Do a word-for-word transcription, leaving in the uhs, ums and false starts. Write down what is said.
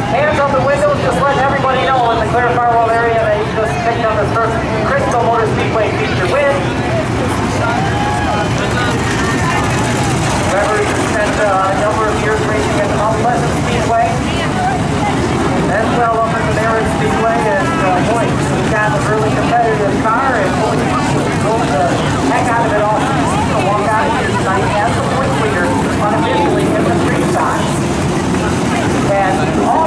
Hands on the windows, just letting everybody know in the clear firewall area that he just picked up his first Crystal Motor Speedway feature win. Remember, he spent uh, a number of years racing at the Mount Pleasant Speedway, as well up at the Merritt Speedway, and uh, boy, he's got a really competitive car, and boy, he's going the heck out of it all. So walk out of here tonight as the point leader unofficially in the street side. And all